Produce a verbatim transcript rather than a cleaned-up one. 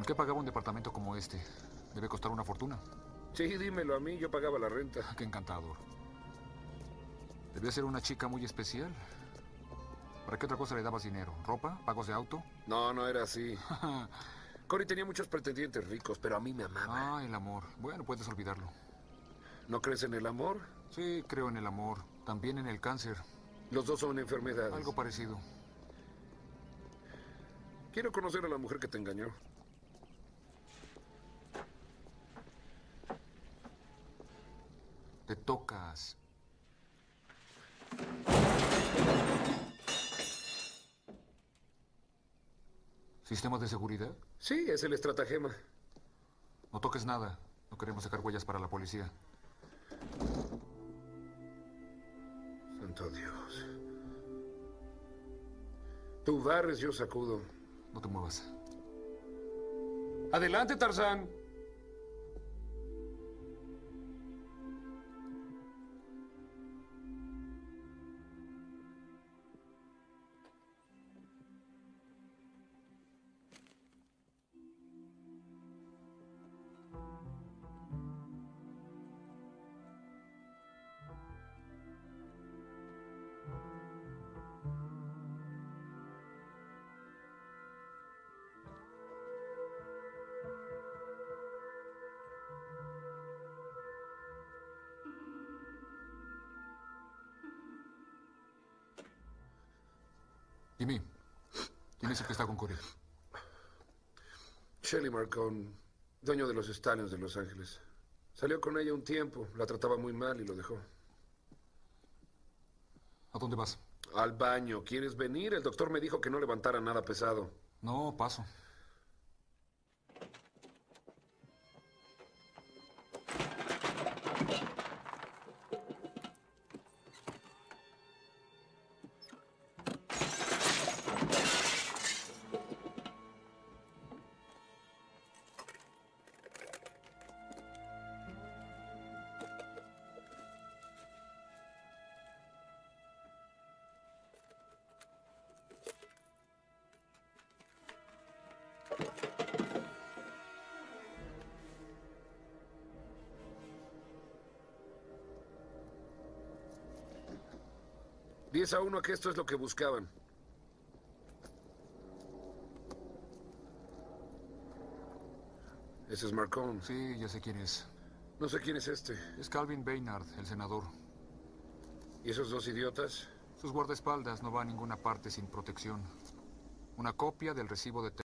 ¿Con qué pagaba un departamento como este? Debe costar una fortuna. Sí, dímelo a mí, yo pagaba la renta. Qué encantador. Debía ser una chica muy especial. ¿Para qué otra cosa le dabas dinero? ¿Ropa? ¿Pagos de auto? No, no era así. Cory tenía muchos pretendientes ricos, pero a mí me amaba. Ah, el amor. Bueno, puedes olvidarlo. ¿No crees en el amor? Sí, creo en el amor. También en el cáncer. Los dos son enfermedades. Algo parecido. Quiero conocer a la mujer que te engañó. Te tocas. ¿Sistemas de seguridad? Sí, es el estratagema. No toques nada. No queremos sacar huellas para la policía. Santo Dios. Tú barres, yo sacudo. No te muevas. Adelante, Tarzán. Jimmy, ¿quién es el que está con Cory? Shelly Marcón, dueño de los Stallions de Los Ángeles. Salió con ella un tiempo, la trataba muy mal y lo dejó. ¿A dónde vas? Al baño. ¿Quieres venir? El doctor me dijo que no levantara nada pesado. No, paso. Diez a uno que esto es lo que buscaban. Ese es Marcón. Sí, ya sé quién es. No sé quién es este. Es Calvin Baynard, el senador. ¿Y esos dos idiotas? Sus guardaespaldas no van a ninguna parte sin protección. Una copia del recibo de